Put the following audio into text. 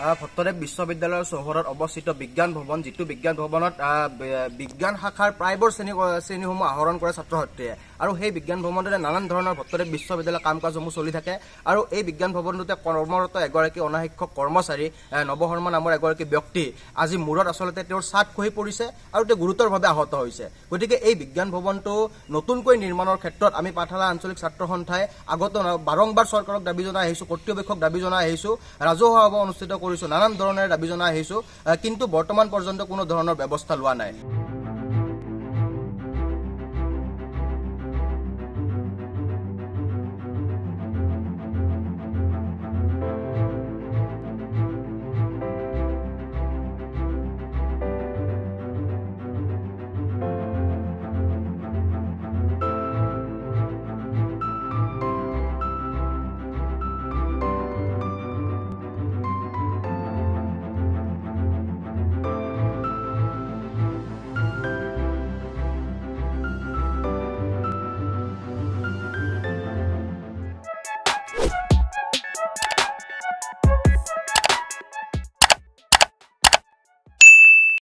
ভট্টদেৱ বিশ্ববিদ্যালয়ৰ চৌহদত অৱস্থিত বিজ্ঞান ভৱন, যিটো বিজ্ঞান ভৱনত বিজ্ঞান শাখাৰ প্ৰায়বোৰ শ্ৰেণীসমূহ আহৰণ কৰে ছাত্ৰ ছাত্ৰীয়ে, আৰু সেই বিজ্ঞান ভৱনটোতে নানান ধৰণৰ ভট্টদেৱ বিশ্ববিদ্যালয়ৰ কাম কাজসমূহ চলি থাকে। আৰু এই বিজ্ঞান ভৱনটোতে কৰ্মৰত এগৰাকী অনাশিক্ষক কৰ্মচাৰী নৱ শৰ্মা নামৰ এগৰাকী ব্যক্তি আজি মূৰত আচলতে তেওঁৰ ছাট খহি পৰিছে আৰু তেওঁ গুৰুতৰভাৱে আহত হৈছে। গতিকে এই বিজ্ঞান ভৱনটো নতুনকৈ নিৰ্মাণৰ ক্ষেত্ৰত আমি পাঠশালা আঞ্চলিক ছাত্ৰ সন্থাই আগত বাৰম্বাৰ চৰকাৰক দাবী জনাই আহিছোঁ, কৰ্তৃপক্ষক দাবী জনাই আহিছোঁ, ৰাজহুৱা সভা অনুষ্ঠিত কৰিছোঁ, নানান ধৰণৰ দাবী জনাই আহিছোঁ, কিন্তু বৰ্তমান পৰ্যন্ত কোনো ধৰণৰ ব্যৱস্থা লোৱা নাই।